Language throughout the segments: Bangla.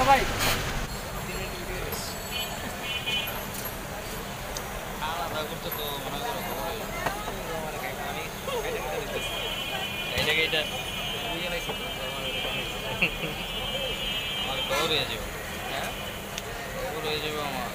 ভাই আলাদা করতে তো মনে করো এইটা আমার গৌর হয়ে যাবে হ্যাঁ গৌর হয়ে যাবে আমার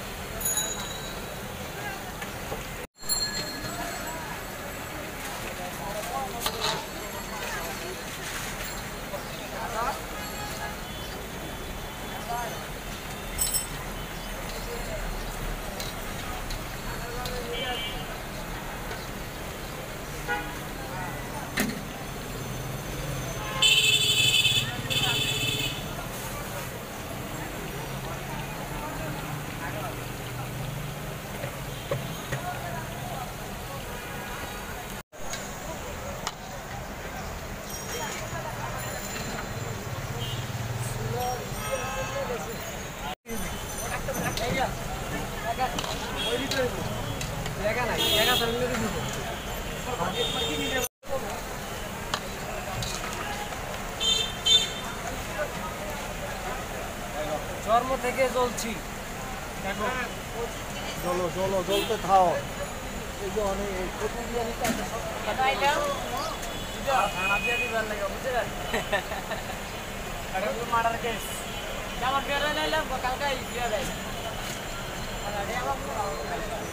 জন্ম থেকে জ্বলছি দেখো চলো চলো চলতে থাও এই যে অনেক মার্ডার কেস আমার বেরোয় নাইলাম কালকে